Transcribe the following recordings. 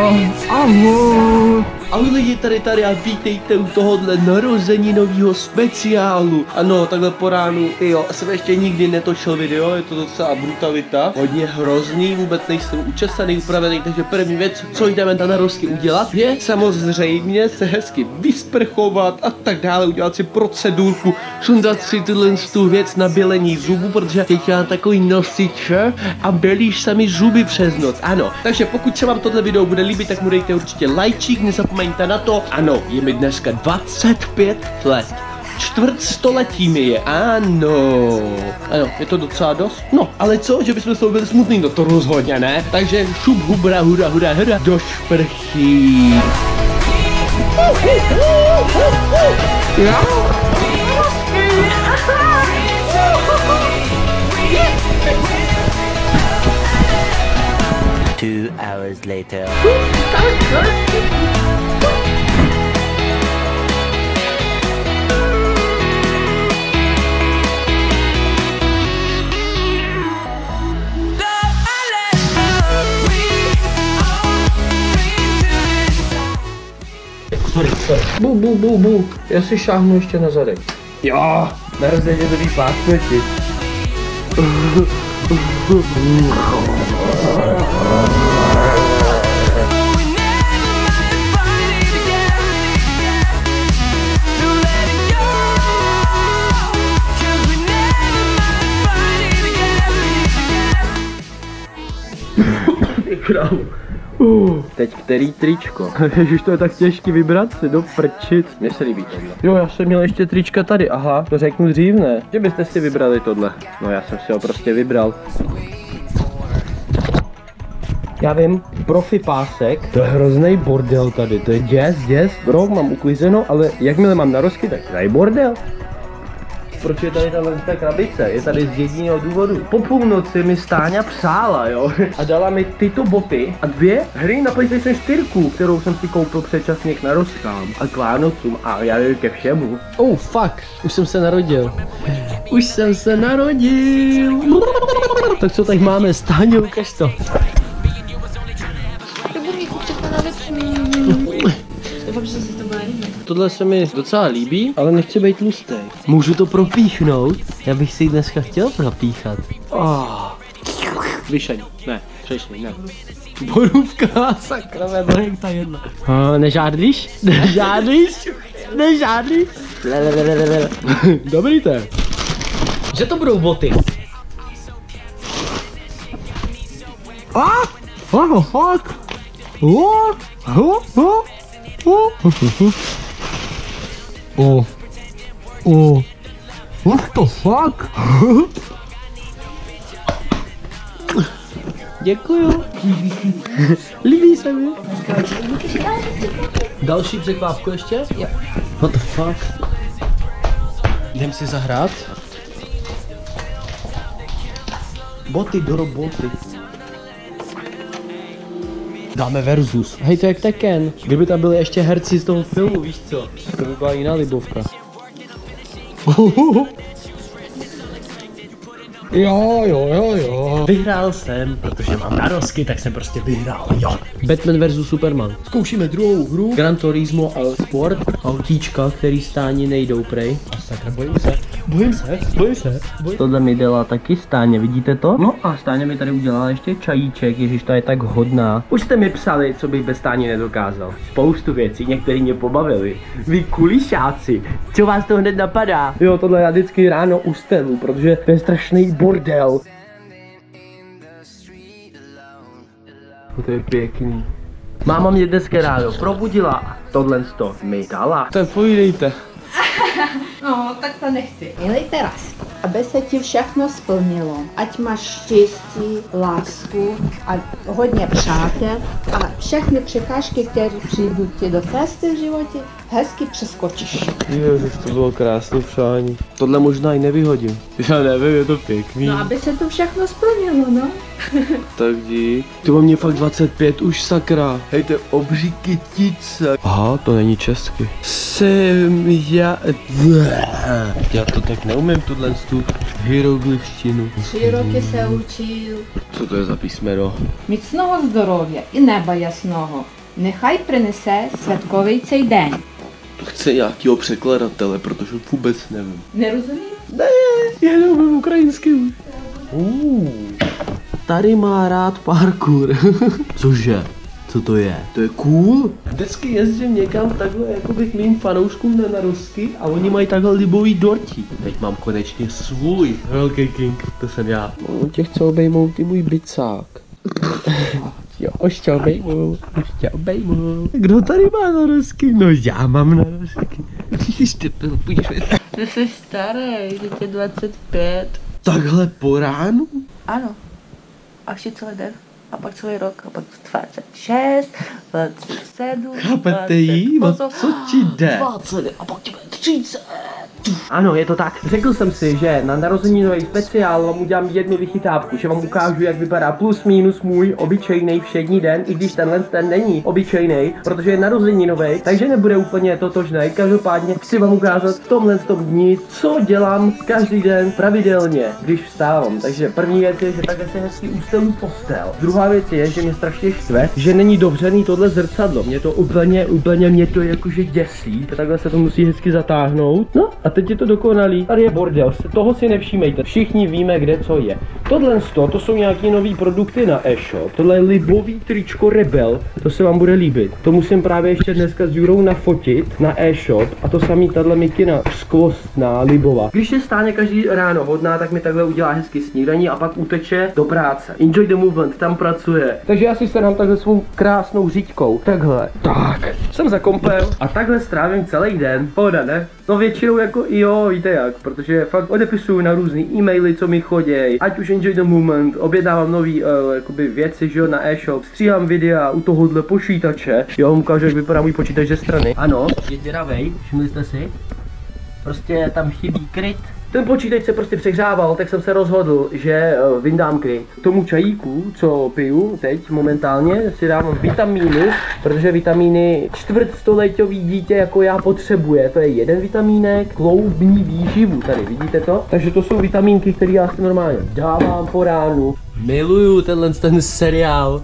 Ahoj. Ahoj lidi, tady a vítejte u tohohle narozeninového speciálu. Ano, takhle po ránu, jo, jsem ještě nikdy netočil video, je to docela brutalita. Hodně hrozný, vůbec nejsem učesaný, upravený, takže první věc, co jdeme na narozky udělat, je samozřejmě se hezky vysprchovat a tak dále, udělat si procedurku, sundat si tu věc na bělení zubů, protože teď mám takový nosiče a bělíš se mi zuby přes noc, ano. Takže pokud se vám tohle video bude líbit, tak mu dejte určitě lajčík, nezapomeňte na to. Ano, je mi dneska 25 let. Čtvrtstoletí mi je, ano, je to docela dost. No, ale co, že bychom z toho byli smutný, no to rozhodně ne. Takže šup hubra, hura, do šprchy. Two hours later. Bu. Já si šáhnu ještě na zadek. Jo, narozeninový pásmeti. Teď který tričko? Ježiš, to je tak těžký vybrat si do prčit. Mně se líbí tohle. Jo, já jsem měl ještě trička tady, aha, to řeknu dřív, ne? Že byste si vybrali tohle? No já jsem si ho prostě vybral. Já vím, profi pásek, to je hrozný bordel tady, to je děs. Bro, mám uklizeno, ale jakmile mám narozky, tak tady bordel. Proč je tady ta krabice? Je tady z jediného důvodu. Po půlnoci mi Stáňa psála, jo, a dala mi tyto boty a 2 hry na PlayStation 4, kterou jsem si koupil předčasně k narozkám a k Vánocům a já nevím ke všemu. Oh fuck, už jsem se narodil. Tak co tady máme, Stáňo, ukaž to. Tohle se mi docela líbí, ale nechci být tlustý. Můžu to propíchnout? Já bych si dneska chtěl propíchat. Vyšení, ne, přešení, ne. Borůvka, sakra, jak ta jedna. Nežádlíš? Dobrý to je. Že to budou boty? What the fuck? What the fuck? Děkuju. Líbí se mi. Další překvápku ještě? Jo. What the fuck? Jdem si zahrát. Boty do roboty. Dáme versus. Hej, to jak Tekken. Kdyby tam byly ještě herci z toho filmu, víš co? To by byla jiná libovka. Jo. Vyhrál jsem, protože mám narozky, tak jsem prostě vyhrál, jo. Batman vs Superman. Zkoušíme druhou hru. Gran Turismo a Sport. Autíčka, který Stáni nejdou prej. A sakra, bojím se. Tohle mi dělá taky Stáně, vidíte to? No a Stáně mi tady udělala ještě čajíček, ježiš, ta je tak hodná. Už jste mi psali, co bych bez Stáně nedokázal. Spoustu věcí, některý mě pobavili. Vy kulišáci, co vás to hned napadá? Jo, tohle já vždycky ráno ustelu, protože to je strašný bordel. To je pěkný. Máma mě dneska ráno probudila a tohle mi dala. Tak povídejte. No, tak to nechci. Milej teraz, aby se ti všechno splnilo. Ať máš štěstí, lásku a hodně přátel a všechny překážky, které přijdou ti do cesty v životě, hezky přeskočíš. Ježiš, to bylo krásné přání. Tohle možná i nevyhodím. Já nevím, je to pěkný. No, aby se to všechno splnilo, no. Tak dík. Ty mám mě fakt 25 už, sakra. Hej, to je obří kytice. Aha, to není česky. Já to tak neumím, tuhle hieroglyfštinu. 3 roky se učil. Co to je za písmeno? Міцного здоров'я і неба ясного. Nechaj prinese světkový den. Chce nějakýho překladatele, protože vůbec nevím. Nerozumím? Ne, jenom ukrajinsky. Tady má rád parkour. Cože? Co to je? To je cool? Vždycky jezdím někam takhle jakoby k mým fanouškům na narosky a oni mají takhle libový dorti. Teď mám konečně svůj velký king, to jsem já. Tě chce obejmout i můj bicák. Jo, už tě obejmul. Kdo tady má narosky? No já mám narosky. Ty jsi starý, teď je 25. Takhle po ránu? Ano. A ještě celý den. A pak celý rok, a pak 26, 27, Chápete jí? Co ti jde? 20, a pak ti bude 30. Ano, je to tak. Řekl jsem si, že na narozeninový speciál vám udělám jednu vychytávku, že vám ukážu, jak vypadá plus minus můj obyčejný všední den, i když tenhle ten není obyčejný, protože je narozeninový, takže nebude úplně totožný. Každopádně chci vám ukázat v tomhle dni, co dělám každý den pravidelně, když vstávám. Takže první věc je, že takhle se hezky ustelím postel. Druhá věc je, že mě strašně štve, že není dobřený tohle zrcadlo. Mě to úplně mě to jakože děsí. Takhle se to musí hezky zatáhnout. No a teď je to dokonalý. Tady je bordel, toho si nevšímejte. Všichni víme, kde co je. Tohle to jsou nějaký nový produkty na e-shop. Tohle je libový tričko Rebel. To se vám bude líbit. To musím právě ještě dneska s Jurou nafotit na e-shop. A to samý tahle mikina skvostná libová. Když je stáne každý ráno hodná, tak mi takhle udělá hezky snídaní a pak uteče do práce. Enjoy the movement, tam pracuje. Takže já si se dám takhle svou krásnou říďkou. Takhle. Tak. Jsem za kompem a takhle strávím celý den. Pohoda, ne? No většinou jako jo, víte jak, protože fakt odepisuju na různý e-maily, co mi choděj, ať už Enjoy the Moment, objednávám nový jakoby věci, že jo, na e-shop, stříhám videa u tohohle počítače, jo, ukážu, jak vypadá můj počítač ze strany. Ano, je děravej, všimli jste si? Prostě tam chybí kryt. Ten počítač se prostě přehřával, tak jsem se rozhodl, že vyndám kryt. K tomu čajíku, co piju teď momentálně, si dávám vitamíny, protože vitamíny čtvrtstoletový dítě jako já potřebuje. To je jeden vitamínek, kloubní výživu, tady vidíte to? Takže to jsou vitamínky, které já si normálně dávám po ránu. Miluju ten seriál.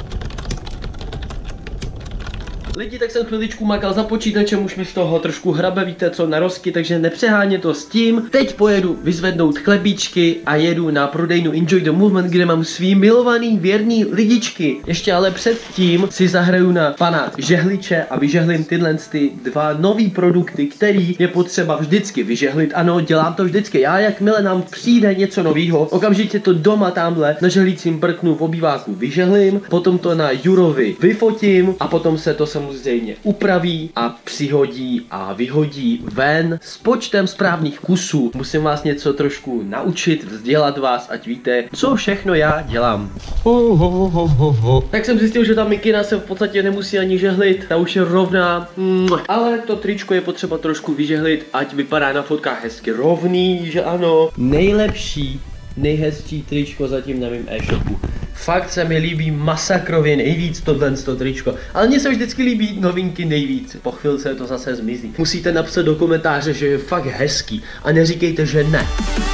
Lidi, tak jsem chviličku makal za počítačem, už mi z toho trošku hrabe, víte co, narosky, takže nepřeháně to s tím. Teď pojedu vyzvednout chlebíčky a jedu na prodejnu Enjoy the Movement, kde mám svý milovaný věrný lidičky. Ještě ale předtím si zahraju na pana žehliče a vyžehlím tyhle dva nový produkty, který je potřeba vždycky vyžehlit. Ano, dělám to vždycky. Já jakmile nám přijde něco novýho, okamžitě to doma tamhle na žehlícím prknu v obýváku vyžehlím, potom to na Jurovi vyfotím a potom se to samozřejmě upraví a přihodí a vyhodí ven s počtem správných kusů. Musím vás něco trošku naučit, vzdělat vás, ať víte, co všechno já dělám. Tak jsem zjistil, že ta mikina se v podstatě nemusí ani žehlit, ta už je rovná, ale to tričko je potřeba trošku vyžehlit, ať vypadá na fotkách hezky rovný, že ano. Nejlepší, nejhezčí tričko zatím na mém e-shopu. Fakt se mi líbí masakrově nejvíc tohle tričko, ale mně se vždycky líbí novinky nejvíc, po chvilce to zase zmizí. Musíte napsat do komentáře, že je fakt hezký a neříkejte, že ne.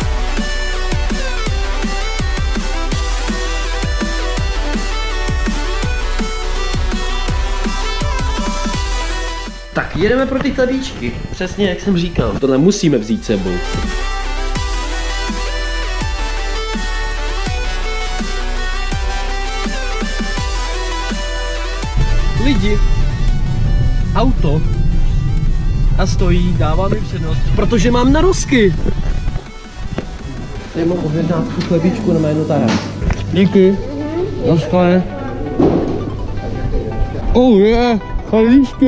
Tak jedeme pro ty chlebíčky, přesně jak jsem říkal, tohle musíme vzít sebou. Lidi, auto a stojí, dává mi přednost, protože mám narosky. Tady mám objednávku chlebíčku na jméno Tara. Díky. Na skle. Oh yeah, chlebíčky.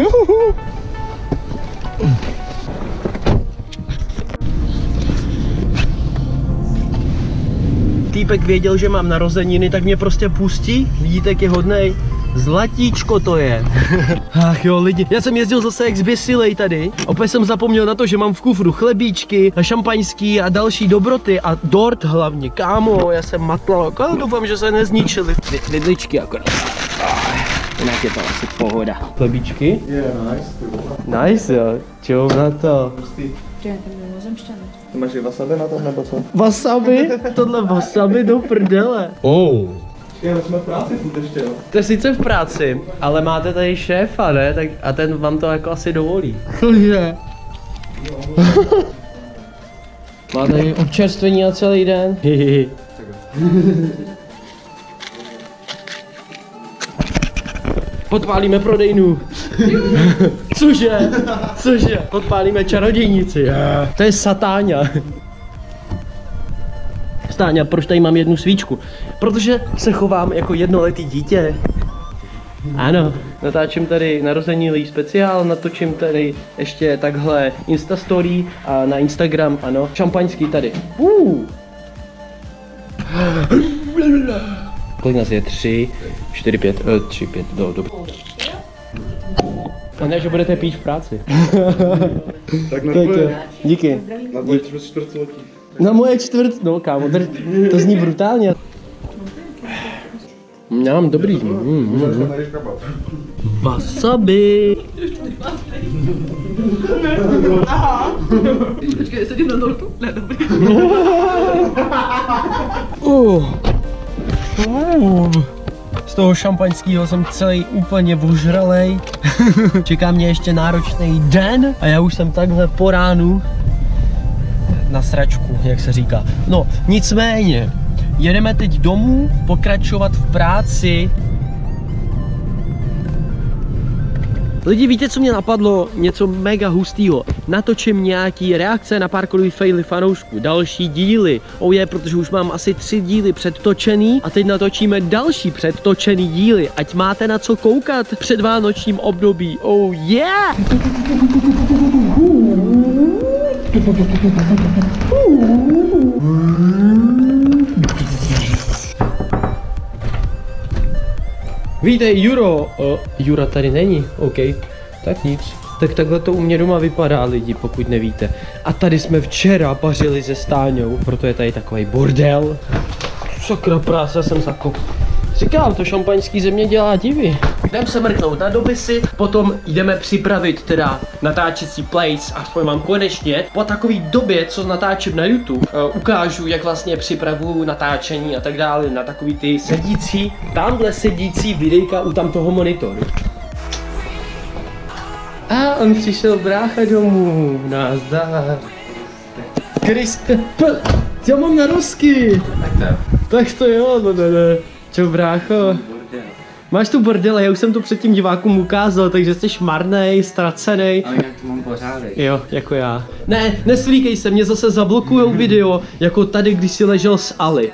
Týpek věděl, že mám narozeniny, tak mě prostě pustí. Vidíte, jak je hodnej. Zlatíčko to je. Ach jo, lidi, já jsem jezdil zase jak zběsilej tady. Opět jsem zapomněl na to, že mám v kufru chlebíčky, šampaňský a další dobroty a dort hlavně. Kámo, já jsem matlal, ale doufám, že se nezničily. Vidličky akorát. Jinak je to asi pohoda. Chlebíčky? Yeah, nice. Nice, jo. Čau na to. Ty máš i wasabi na tom, nebo co? Wasabi? Tohle wasabi do prdele. Oh. Já jsme v práci ještě, jo. To je sice v práci, ale máte tady šéfa, ne? Tak, a ten vám to jako asi dovolí. Cože? Má tady občerstvení na celý den. Podpálíme prodejnu. Cože? Cože? Podpálíme čarodějnici. To je satáňa. Stáňa, proč tady mám jednu svíčku? Protože se chovám jako jednoletý dítě. Ano, natáčím tady narozenilý speciál, natočím tady ještě takhle Instastory a na Instagram, ano, šampaňský tady. Kolik nás je? 3, 4, 5, 3, 5, dobře. A ne, že budete pít v práci. Tak na tvoje. Díky. Na tvoje čtvrtletí. Na moje no kámo, to zní brutálně. Mám dobrý. Wasabi. Aha. Počkej, sedím na dortu? Ne, dobrý. Z toho šampaňského jsem celý úplně ožralej. Čeká mě ještě náročný den a já už jsem takhle po ránu na sračku, jak se říká. No, nicméně, jedeme teď domů, pokračovat v práci. Lidi, víte, co mě napadlo? Něco mega hustýho. Natočím nějaký reakce na parkourové faily fanoušků, další díly. Protože už mám asi 3 díly předtočený a teď natočíme další předtočený díly. Ať máte na co koukat před vánočním období. Oh yeah! Vítej, Juro. Jura tady není, OK. Tak nic. Tak takhle to u mě doma vypadá, lidi, pokud nevíte. A tady jsme včera pařili se Stáňou, proto je tady takový bordel. Sakra prása, jsem zakop. Říkám, to šampaňský země dělá divy. Jdem se mrknout na dopisy, potom jdeme připravit teda natáčecí plates, aspoň mám konečně. Po takové době, co natáčím na YouTube, ukážu, jak vlastně připravuju natáčení a tak dále na takový ty sedící, tamhle sedící videjka u tamtoho monitoru. A on přišel brácha domů, nazdar. Kriste, já mám na rusky. Tak to jo, no. Čau brácho. Máš tu bordele, já už jsem to před tím divákům ukázal, takže jsi marnej, ztracenej. Ale jak to mám pořádek. Jo, jako já. Ne, neslíkej se, mě zase zablokujou video, jako tady, když si ležel s Ali.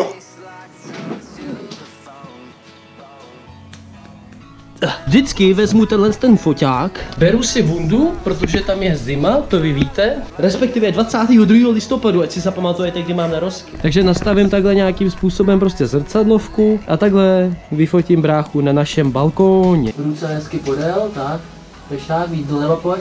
Vždycky vezmu ten foťák, beru si bundu, protože tam je zima, to vy víte, respektive 22. listopadu, ať si zapamatujete, kdy mám narozky. Takže nastavím takhle nějakým způsobem prostě zrcadlovku a takhle vyfotím bráchu na našem balkóně. Ruce hezky podél, tak, pešák, víc doleva pojď.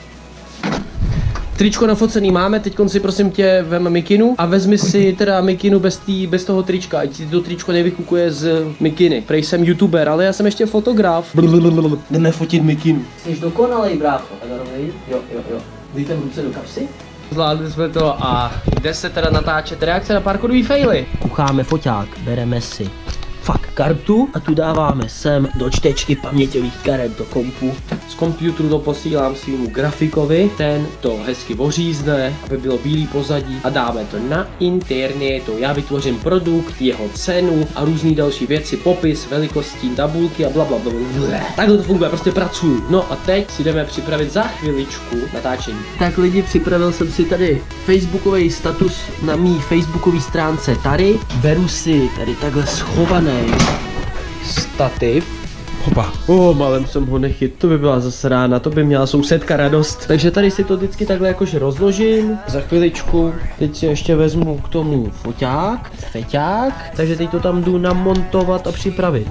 Tričko nafocený máme, teď si prosím tě vem mikinu a vezmi si teda mikinu bez toho trička, ať si to tričko nevykukuje z mikiny. Prej jsem youtuber, ale já jsem ještě fotograf. Jdeme fotit mikinu. Jsi dokonalej, brácho. Jo. Dejte ruce do kapsy. Zvládli jsme to a jde se teda natáčet reakce na parkourový faily. Kucháme foťák, bereme si kartu a tu dáváme sem do čtečky paměťových karet do kompu. Z komputeru to posílám svýmu grafikovi, ten to hezky ořízne, aby bylo bílý pozadí a dáme to na internetu. Já vytvořím produkt, jeho cenu a různý další věci, popis, velikostí, tabulky a blablabla. Takhle to funguje, prostě pracuju. No a teď si jdeme připravit za chviličku natáčení. Tak lidi, připravil jsem si tady facebookový status na mý facebookové stránce tady. Beru si tady takhle schovaný stativ. Hopa. Malem jsem ho nechyt, to by byla zase rána, to by měla sousedka radost. Takže tady si to vždycky takhle jakož rozložím. Za chviličku, teď si ještě vezmu k tomu feťák. Takže teď to tam jdu namontovat a připravit.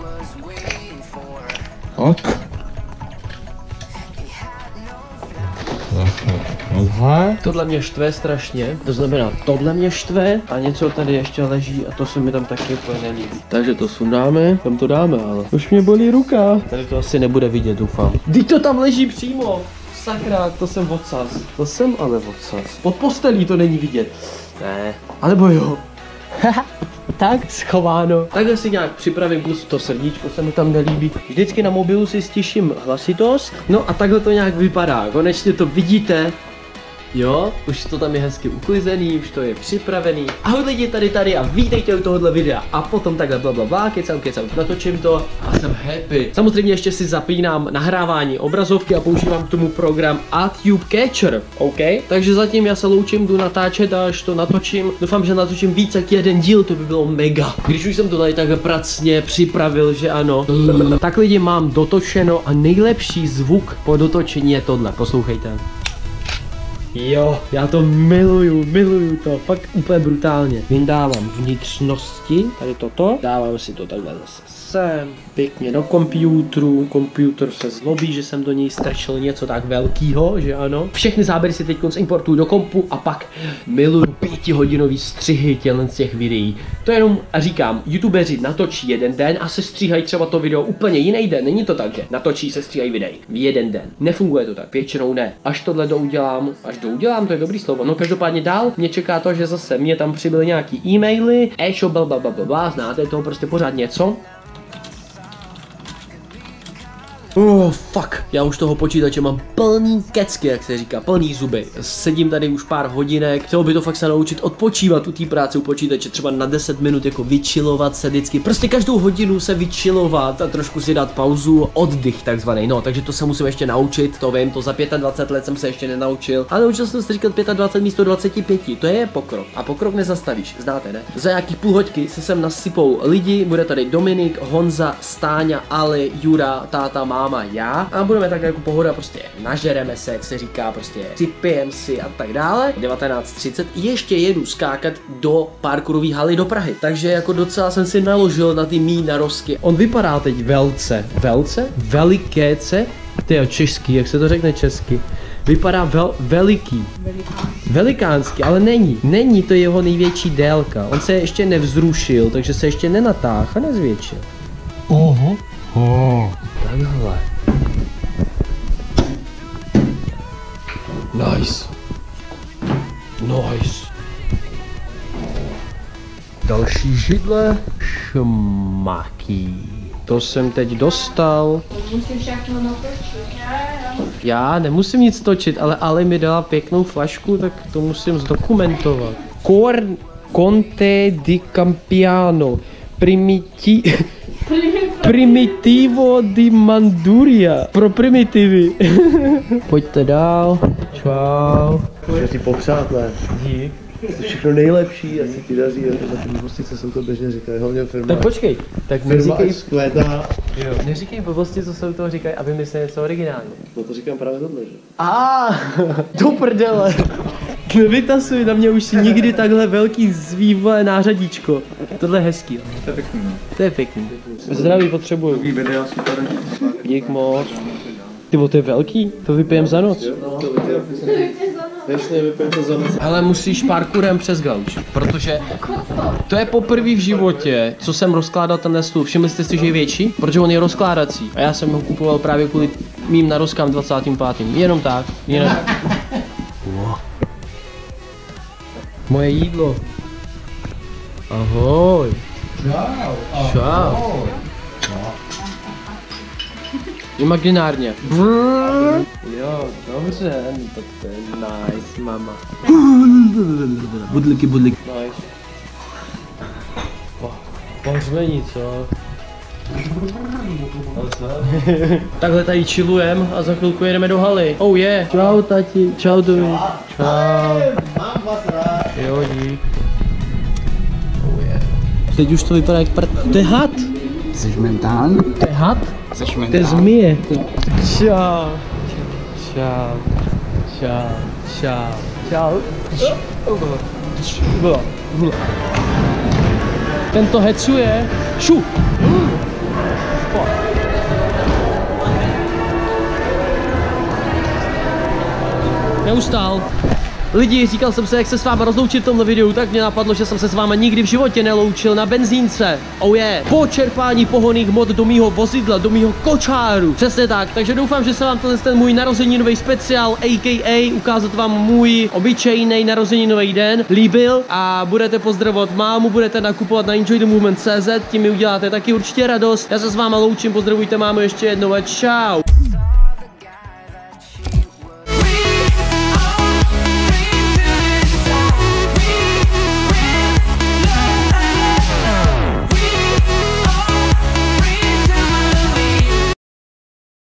Ok. Tohle mě štve strašně, to znamená tohle mě štve a něco tady ještě leží a to se mi tam taky úplně nelíbí. Takže to sundáme, tam to dáme, ale už mě bolí ruka. Tady to asi nebude vidět, doufám. Teď to tam leží přímo. Sakra, to jsem odsaz. To jsem ale odsaz. Pod postelí to není vidět. Ne, alebo jo. Tak, schováno. Takhle si nějak připravím, plus to srdíčko se mi tam nelíbí. Vždycky na mobilu si stiším hlasitost. No a takhle to nějak vypadá. Konečně to vidíte. Jo, už to tam je hezky uklizený, už to je připravený. Ahoj lidi, tady a vítejte u tohohle videa. A potom takhle blablabla, kecam, natočím to a jsem happy. Samozřejmě ještě si zapínám nahrávání obrazovky a používám k tomu program AdTube Catcher, OK? Takže zatím já se loučím, jdu natáčet a až to natočím. Doufám, že natočím víc jak jeden díl, to by bylo mega. Když už jsem to tady takhle pracně připravil, že ano. Tak lidi, mám dotočeno a nejlepší zvuk po dotočení je tohle, poslouchejte. Jo, já to miluju to, fakt úplně brutálně. Vyndávám vnitřnosti, tady toto, dávám si to takhle zase sem, pěkně do počítače, počítač se zlobí, že jsem do něj strčil něco tak velkýho, že ano. Všechny záběry si teď importuju do kompu a pak miluju 5hodinový střihy tělen z těch videí. To jenom říkám, youtubeři natočí jeden den a se stříhají třeba to video úplně jiný den, není to tak, že natočí se stříhají videí v jeden den. Nefunguje to tak, většinou ne. Až tohle doudělám, to je dobrý slovo, no každopádně dál mě čeká to, že zase mě tam přibyly nějaký e-maily, e-shop, blablabla, znáte to, prostě pořád něco. Oh, fuck. Já už toho počítače mám plný kecky, jak se říká, plný zuby. Sedím tady už pár hodinek, chtělo by to fakt se naučit odpočívat u té práce u počítače, třeba na 10 minut jako vychillovat se vždycky. Prostě každou hodinu se vychillovat a trošku si dát pauzu, oddych takzvaný. No, takže to se musím ještě naučit, to vím, to za 25 let jsem se ještě nenaučil. Ale naučil jsem se říkat 25 místo 25, to je pokrok. A pokrok nezastavíš, znáte, ne? Za nějakých půl hoďky se sem nasypou lidi, bude tady Dominik, Honza, Stáňa, Ali, Jura, táta, máma, já a budeme tak jako pohoda, prostě nažereme se, jak se říká, prostě sypijeme si a tak dále. 19:30 ještě jedu skákat do parkourové haly do Prahy, takže jako docela jsem si naložil na ty mý narozky. On vypadá teď velikéce, tyjo, český, jak se to řekne česky. Vypadá veliký. Velikánský, ale není to jeho největší délka. On se ještě nevzrušil, takže se ještě nenatáhl a nezvětšil. Oho. Takhle. Nice. Další židle. Šmaký. To jsem teď dostal. Musím všechno natočit. Já nemusím nic točit, ale Ali mi dala pěknou flašku, tak to musím zdokumentovat. Conte di Campiano. Primitivo di Manduria. Pro primitivy. Pojďte dál. Čau. Můžu ti popřát, ne? Dík. Jsi všechno nejlepší, ať se ti daří, a za ty blbosti, co jsem to běžně říkal, hlavně firma. Tak počkej, tak Firma neříkej, skvědá. jo, neříkej blbosti, co se u toho říkají, aby mysleli něco originálního. No to říkám právě tohle, že? Do prdele. Nevytasuj na mě už si nikdy takhle velký zvývole nářadíčko. Tohle je hezký. To je pěkný, no. To je pěkný. Zdraví potřebuju. Takový videa, super. Dík moc. Ty, to je velký, to vypijem za noc. Jasně, vypijem to za noc. Ale musíš parkourem přes gauč, protože to je poprvé v životě, co jsem rozkládal tenhle stůl. Všimli jste si, že je větší? Protože on je rozkládací. A já jsem ho kupoval právě kvůli mým narozkám 25. Jenom tak, jinak. Moje jídlo. Ahoj. Čau. Imaginárně. Jo, dobře, tak to je nice, mama. Budliky. Nice. Pohřmení, co? Takhle tady chillujem a za chvilku jedeme do haly. Oh yeah. Čau tati, čau Domi. Čau. Mám vás rád. Jo, dík. Oh yeah. Teď už to vypadá jak to je had. Jsi mentální? To je had? Jsi To je mentální? zmije. Čau. Ten to hecuje. Šu. Neustál. Lidi, říkal jsem se, jak se s váma rozloučit v tomhle videu, tak mě napadlo, že jsem se s váma nikdy v životě neloučil na benzínce. Oh yeah. Po čerpání pohonných hmot do mýho vozidla, do mýho kočáru. Přesně tak, takže doufám, že se vám ten můj narozeninový speciál, a.k.a. ukázat vám můj obyčejný narozeninový den, líbil a budete pozdravovat mámu, budete nakupovat na enjoythemovement.cz, tím mi uděláte taky určitě radost. Já se s váma loučím, pozdravujte mámu ještě jednou a čau.